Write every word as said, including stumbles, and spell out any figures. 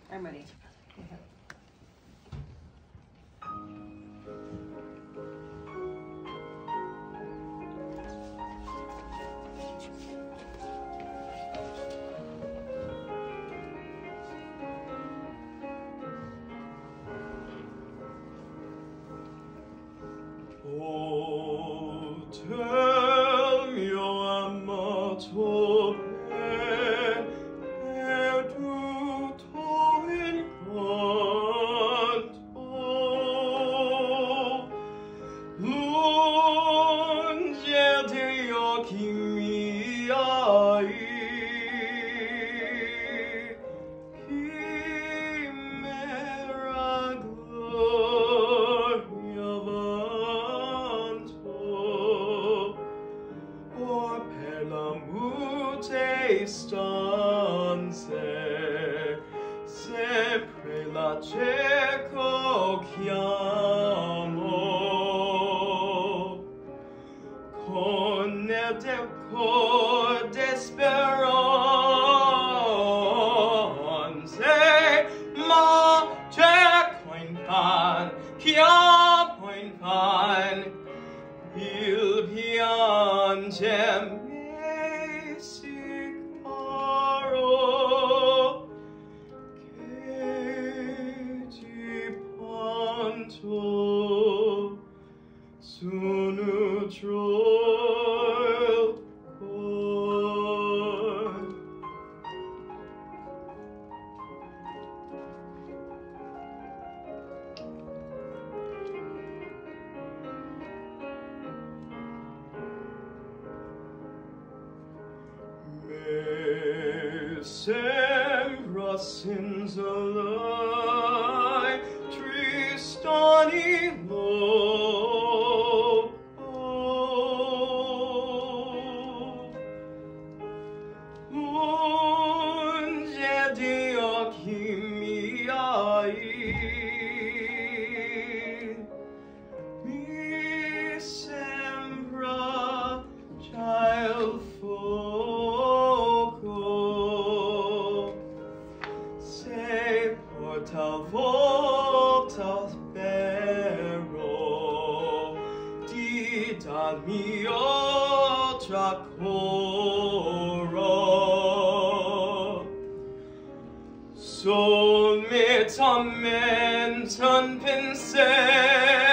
I'm ready. Go ahead. Oh, tell me, oh, amato bene, tutto incanto, lunge di occhi miei, chimera gloria vanto, or per la mute stanze, sempre la cieco chiamo, con el decor desperanze, ma cieco infan, chiamo infan, il piange me si caro, che ti panto sono troppo. Me sembra senza lei tristani loco, lunge di occhi miei, mi sembra già il fuoco, se porta volta spero di dal mio tracoro, solamente un pensiero